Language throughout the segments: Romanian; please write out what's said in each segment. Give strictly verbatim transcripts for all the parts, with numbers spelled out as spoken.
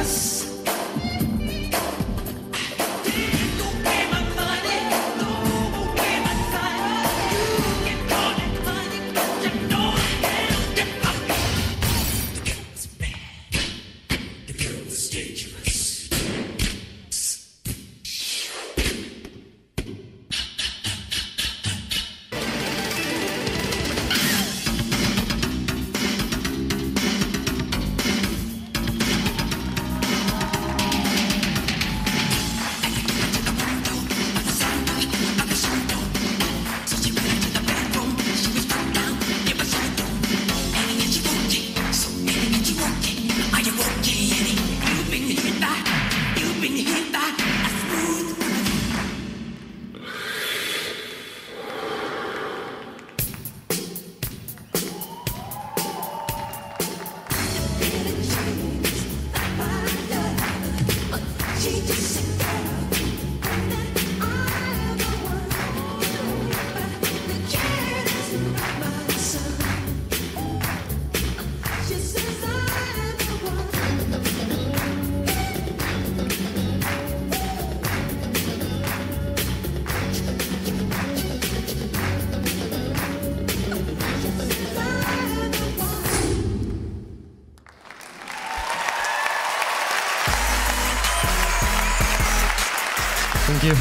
Thank you.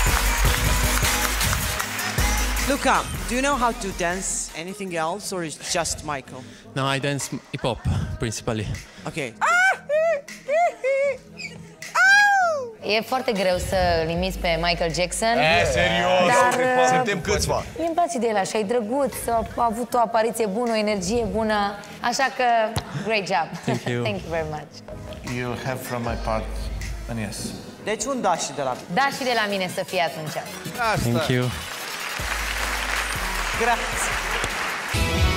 Luca, do you know how to dance anything else or is just Michael? No, I dance hip hop principally. Okay. E foarte greu să imiți pe Michael Jackson. E, serios, dar suntem câțiva. mie îmi place de el așa, e drăguț, a avut o apariție bună, o energie bună, așa că great job. Thank you. Thank you very much. You have from my part an yes. Deci un da și de la Da și de la mine să fie atunci. Thank you. Grazie.